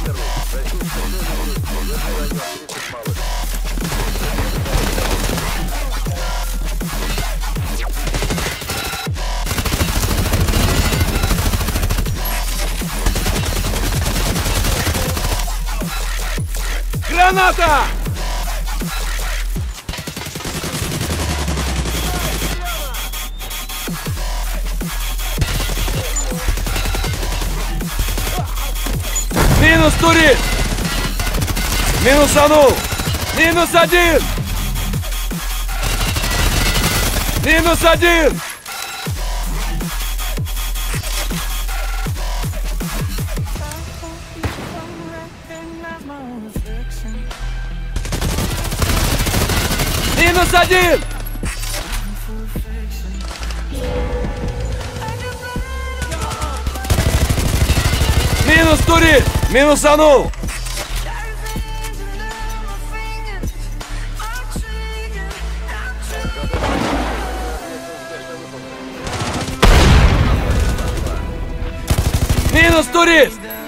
Граната! Минус турист! Минусанул! Минус один! Минус один! Минус один! Минус турист! Минусанул! Минус турист!